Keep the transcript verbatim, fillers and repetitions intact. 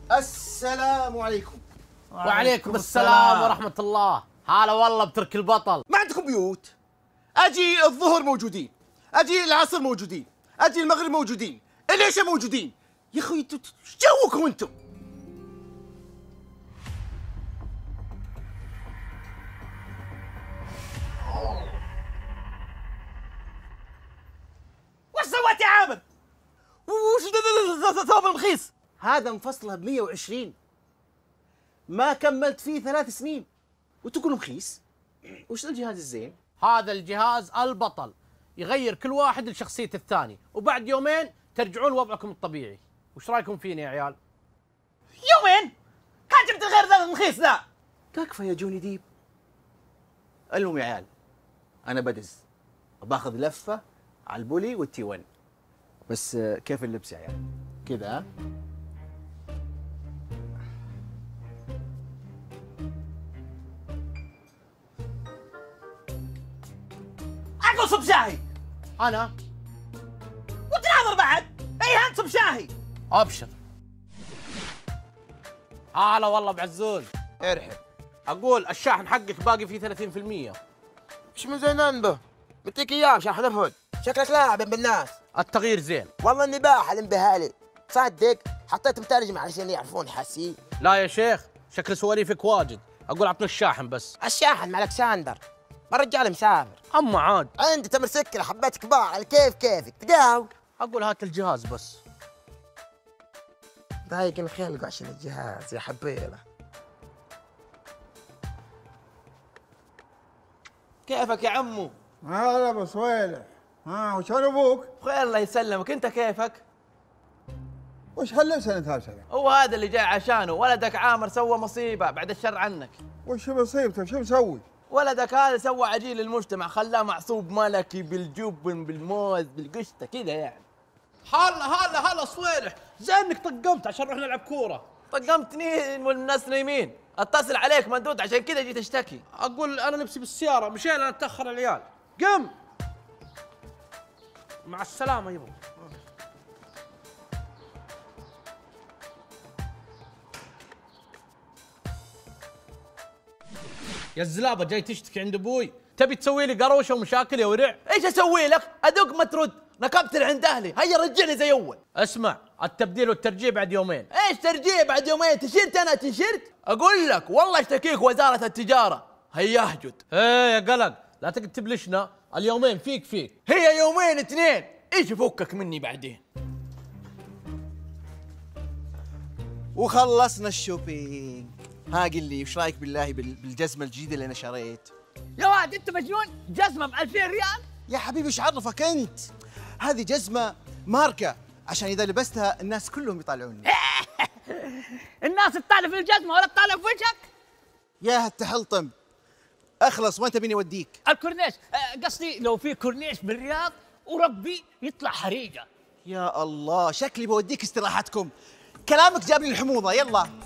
السلام عليكم. وعليكم السلام ورحمة الله. هلا والله بترك البطل. ما عندكم بيوت؟ اجي الظهر موجودين، اجي العصر موجودين، اجي المغرب موجودين، العشاء موجودين. يا اخوي انتوا ايش جوكم انتم؟ وش سويت يا عامر؟ وش ثوب المخيس؟ هذا مفصله ب مية وعشرين، ما كملت فيه ثلاث سنين وتقول مخيس؟ وش الجهاز الزين؟ هذا الجهاز البطل، يغير كل واحد لشخصية الثاني، وبعد يومين ترجعون لوضعكم الطبيعي. وش رايكم فيني يا عيال؟ يومين؟ كان جبت غير ذا المخيس ذا. تكفى يا جوني ديب. المهم يا عيال، انا بدز باخذ لفه على البولي والتي ون. بس كيف اللبس يا عيال؟ كذا. اقول صب شاهي. أنا وتناظر بعد. اي انت صب شاهي. أبشر. هلا والله بعزوز. ارحب. أقول الشاحن حقك باقي فيه ثلاثين بالمية. ايش من زينان به؟ مديك اياه مشان حنفهد. شكلك لاعب بالناس. التغيير زين. والله اني باحل بهالي. صدق حطيت مترجم علشان يعرفون حسي. لا يا شيخ، شكل سواليفك واجد. أقول عطنا الشاحن بس. الشاحن مع الكسندر. ما الرجال مسافر. أما عاد. عندي تمر سكر حبات كبار على كيف كيفك تقاوق. أقول هات الجهاز بس. ضايق الخلق عشان الجهاز يا حبيله. كيفك يا عمو؟ هلا ابو صويلح. ها وشلون ابوك؟ بخير الله يسلمك، انت كيفك؟ وش هاللبس اللي انت لابسه؟ هو هذا اللي جاي عشانه، ولدك عامر سوى مصيبه بعد الشر عنك. وش مصيبته؟ شو مسوي؟ ولدك هذا سوى عجين للمجتمع، خلاه معصوب ملكي بالجبن بالموز بالقشطه كذا يعني. هلا هلا هلا صويلح، زين انك طقمت عشان نروح نلعب كورة. طقمتني والناس نايمين، اتصل عليك مندود عشان كذا جيت اشتكي. أقول أنا نفسي بالسيارة، مشينا أنا نتأخر العيال. قم. مع السلامة يبا. يا الزلابة جاي تشتكي عند ابوي؟ تبي تسوي لي قروشه ومشاكل يا ورع؟ ايش اسوي لك؟ ادق ما ترد، نكبت عند اهلي، هيا رجعني زي اول. اسمع، التبديل والترجيع بعد يومين. ايش ترجيع بعد يومين؟ تشيرت انا تنشرت؟ اقول لك والله اشتكيك وزارة التجارة، هيا اهجد. ايه يا قلق، لا تقعد تبلشنا، اليومين فيك فيك. هي يومين اثنين، ايش يفكك مني بعدين؟ وخلصنا الشوبينج. ها قل لي وش رايك بالله بالجزمه الجديده اللي انا شريت؟ يا واد انت مجنون؟ جزمة ب ألفين ريال؟ يا حبيبي ايش عرفك انت؟ هذه جزمه ماركه عشان اذا لبستها الناس كلهم يطالعوني. الناس تطالع في الجزمة ولا تطالع في وجهك؟ يا هالتحلطم، اخلص وين تبيني اوديك؟ الكورنيش، آه، قصدي لو في كورنيش بالرياض وربي يطلع حريقه. يا الله شكلي بوديك استراحتكم. كلامك جاب لي الحموضه. يلا